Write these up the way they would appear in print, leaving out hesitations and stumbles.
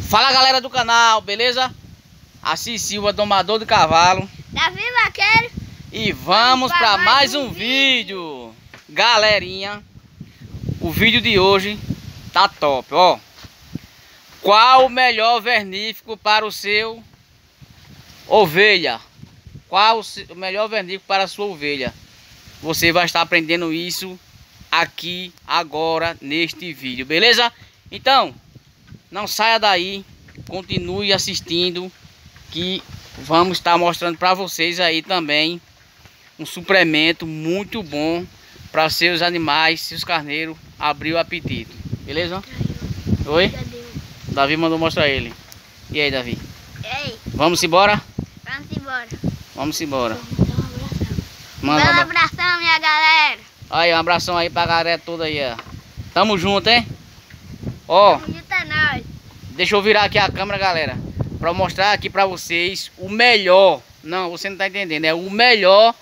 Fala galera do canal, beleza? Assis Silva, domador de cavalo. Davi Vaqueiro. E vamos para mais um vídeo. Galerinha, o vídeo de hoje tá top, ó. Qual o melhor vernífico para o seu ovelha? Qual o melhor vernífico para a sua ovelha? Você vai estar aprendendo isso aqui, agora, neste vídeo, beleza? Então, não saia daí, continue assistindo, que vamos estar mostrando para vocês aí também um suplemento muito bom para seus animais, seus carneiros, abrir o apetite, beleza? Oi? Davi mandou mostrar ele. E aí, Davi? Ei, Vamos embora? vamos embora. Vvamos embora. Manda um abração, minha galera. Aí, um abração aí pra galera toda aí, ó. Tamo junto, hein? Ó, Ajuda nós. deixa eu virar aqui a câmera, galera, pra mostrar aqui pra vocês o melhor. Não, você não tá entendendo. É o melhor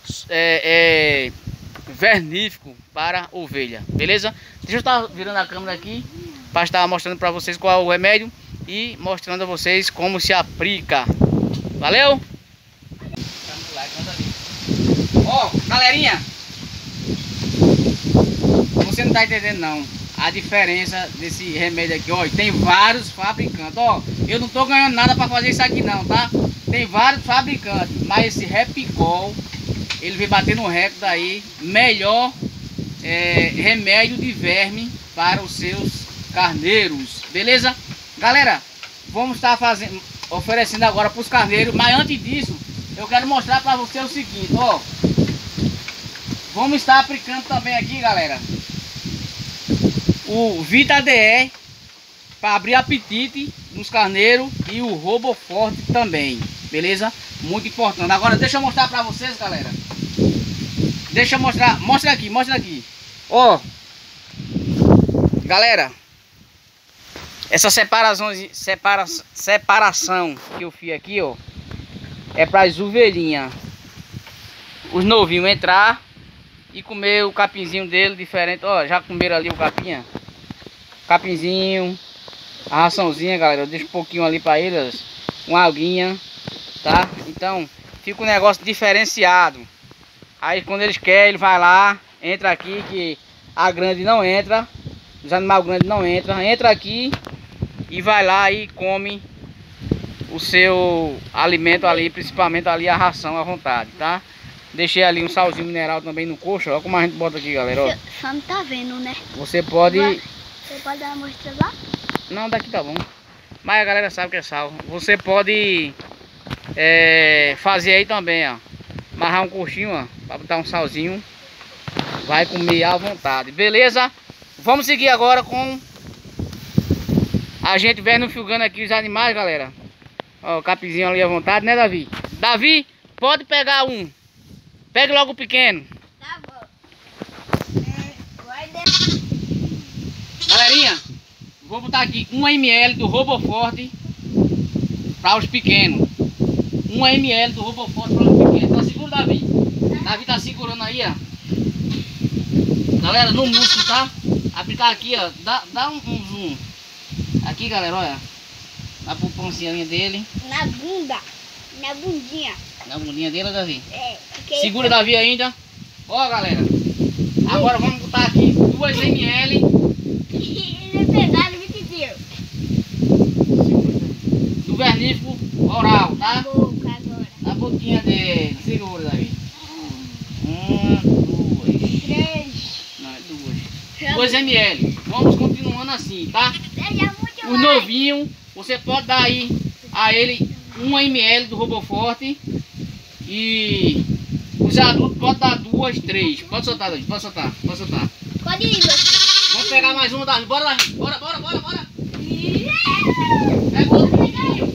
vernífico para ovelha, beleza? Deixa eu estar virando a câmera aqui para estar mostrando pra vocês qual é o remédio e mostrando a vocês como se aplica. Valeu? Ó, galerinha, você não tá entendendo não a diferença desse remédio aqui, ó. Tem vários fabricantes, ó. Eu não tô ganhando nada para fazer isso aqui não, tá? Tem vários fabricantes, mas esse Repicol, ele vem batendo um recorde aí, melhor remédio de verme para os seus carneiros, beleza? Galera, vamos estar oferecendo agora para os carneiros, mas antes disso, eu quero mostrar para você o seguinte, ó. Vamos estar aplicando também aqui, galera, o Vita DE para abrir apetite nos carneiros e o Roboforte também, beleza? Muito importante. Agora deixa eu mostrar para vocês, galera. Deixa eu mostrar, mostra aqui. Ó, galera, essa separação que eu fiz aqui, ó, é para as ovelhinhas, os novinhos entrar e comer o capinzinho dele diferente. Ó, já comeram ali o capinha, capinzinho, a raçãozinha, galera. Eu deixo um pouquinho ali para eles, uma aguinha, tá? Então fica um negócio diferenciado. Aí quando eles querem, ele vai lá, entra aqui, que a grande não entra, os animais grandes não entram, entra aqui e vai lá e come o seu alimento ali, principalmente ali a ração à vontade, tá? Deixei ali um salzinho mineral também no coxo, olha como a gente bota aqui, galera, ó. Só não tá vendo, né? Você pode... Você pode dar uma mostra lá? Não, daqui tá bom. Mas a galera sabe que é sal. Você pode fazer aí também, ó. Amarrar um coxinho, ó, pra botar um salzinho. Vai comer à vontade, beleza? Vamos seguir agora com a gente vernificando aqui os animais, galera. Ó, o capizinho ali à vontade, né, Davi? Davi, pode pegar um. Pegue logo o pequeno. Tá bom. Galerinha, vou botar aqui 1 ml do Roboforte para os pequenos. 1 ml do Roboforte para os pequenos. Tá seguro, Davi? Davi tá segurando aí, ó. Galera, no músculo, tá? Aplicar aqui, ó. Dá um zoom. Aqui, galera, olha. Na poupancinha dele. Na bunda. Na bundinha. Na bundinha dele, Davi. Porque Segura, Davi, ainda. Ó, galera. Agora vamos botar aqui 2 ml. ele vai pegar no vestido. Do vernífico oral, tá? Na boca agora. Na boquinha dele. Segura, Davi. 1, 2. 3. Não, é 2. 2 ml. Vamos continuando assim, tá? Seja muito O mais. novinho, você pode dar aí a ele 1 ml do Roboforte. E os adultos podem dar 2, 3. Pode soltar, Davi. Pode soltar. Pode soltar. Pode ir, meu filho. Vamos pegar mais uma, Davi. Bora, Davi. Bora. Yeah. Pega outro pequenininho.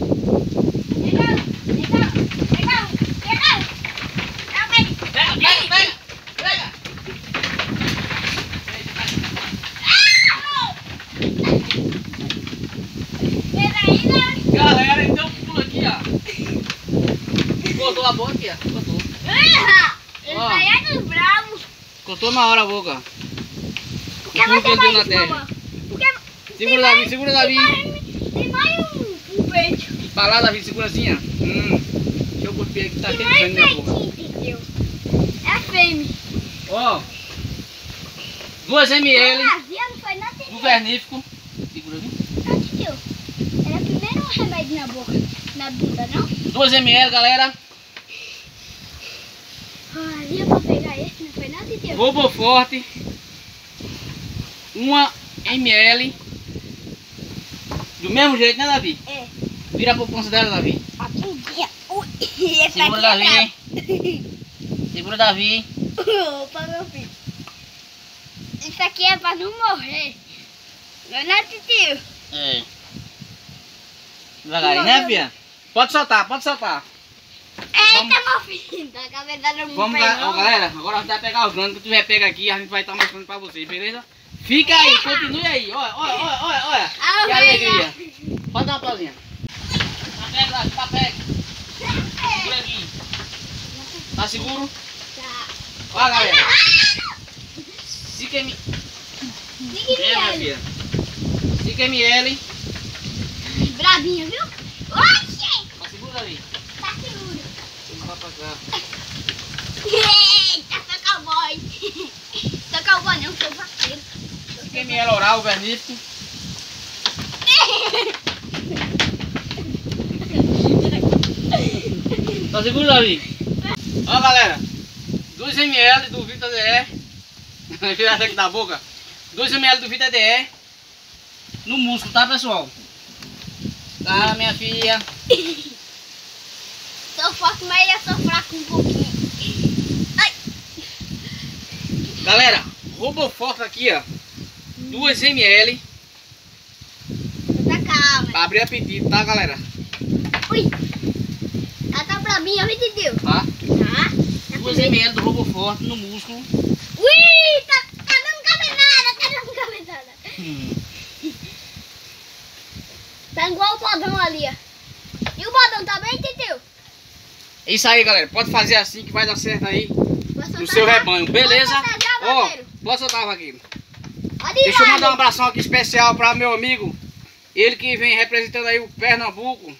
Pega. Galera, então pula aqui, ó. Cortou a boca aqui, ó. Cortou. Ele Ó. vai aí dos bravos. Cortou na hora a boca. Por que Tudo você deu faz na isso, terra. mamãe? Porque Segura, Davi. tem mais um peito. Pra lá, Davi, segura assim, ó. Deixa eu cuspir aqui, tá Que aquele mais sangue na boca. peitinho, entendeu? É fêmea. Ó, 2 ml Vazia, não foi nada, do entendeu? vernífico. Segura aqui. Não, entendeu? Era primeiro um remédio na boca, na bunda, não? 2 ml, galera. Vazia pra pegar esse, não foi nada, entendeu? Robo Forte. 1 ml. Do mesmo jeito, né, Davi? É. Vira a poupança dela, Davi. Aqui, ui, esse Segura, aqui é Davi. Segura, Davi. brabo. Opa, meu filho. Isso aqui é pra não morrer. Não é nada, tio. É. Devagarinho, né, Fia? Pode soltar, pode soltar. Eita, meu filho. Da cabeça não Vamos pega, lá, não. ó, galera. Agora a gente vai pegar os grandes. Quando tiver pega aqui, a gente vai estar mostrando pra vocês, beleza? Fica aí, continue aí. Olha, olha, olha, olha, olha. Ah, Que vai alegria. Pode dar uma pausinha. Tá pega, Davi, tá pega. Segura aqui. Tá seguro? Tá. Ó, galera. 5 ml. É, minha filha. 5 ml. Bravinha, viu? Oxi! Tá seguro ali? Tá seguro. Vamos pra cá. Eita, sou cowboy. Sou cowboy não, sou vaqueiro. 5 ml oral, vernífico. Tá seguro, Davi? Ó, galera. 2 ml do Vita DE. Tirar isso aqui da boca. 2 ml do Vita DE. No músculo, tá, pessoal? Tá, minha filha. Sou forte, mas eu sou fraco um pouquinho. Ai. Galera, Roboforte aqui, ó. 2 ml. Tá calma. Pra abrir apetite, tá, galera? Ui. Ela tá bravinha, me entendeu? Tá? Tá. 2 ml do Roboforte no músculo. Ui, tá dando cabeçada, tá dando cabeçada. Tá igual o bodão ali, ó. E o bodão tá bem, entendeu? É isso aí, galera. Pode fazer assim que vai dar certo aí Vou soltar no seu já. rebanho, beleza? Vou soltar já, Ó, vaqueiro. pode soltar, vaqueiro. Pode ir Deixa eu lá, mandar um gente. abração aqui especial para meu amigo. Ele que vem representando aí o Pernambuco.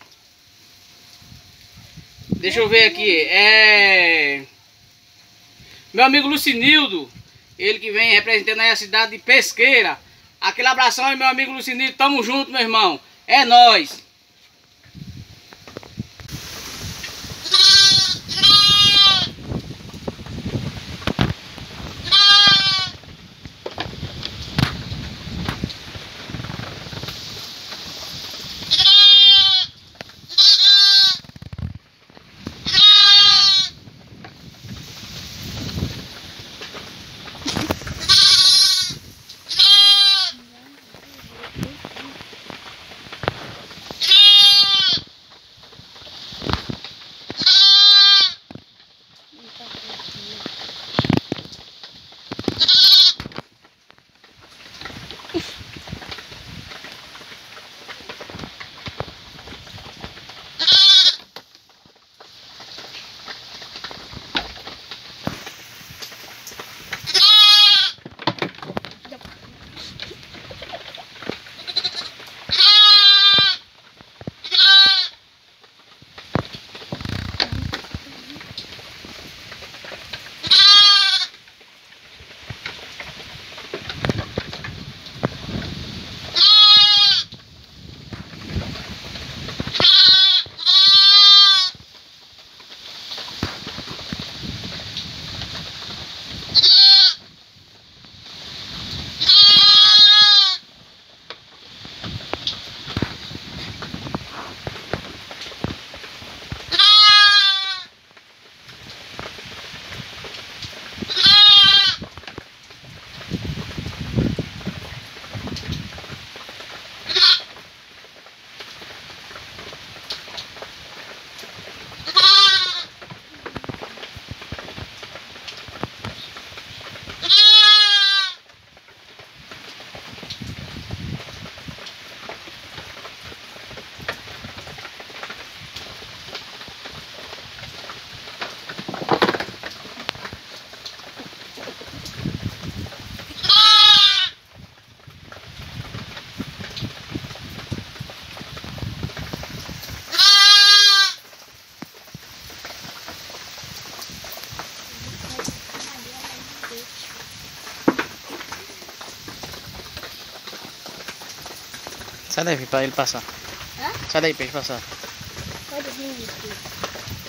Deixa eu ver aqui. Meu amigo Lucinildo. Ele que vem representando aí a cidade de Pesqueira. Aquele abração aí, meu amigo Lucinildo. Tamo junto, meu irmão. É nóis. Sai daí pra ele passar. Hã? Sai daí pra ele passar. Pode vir, filho.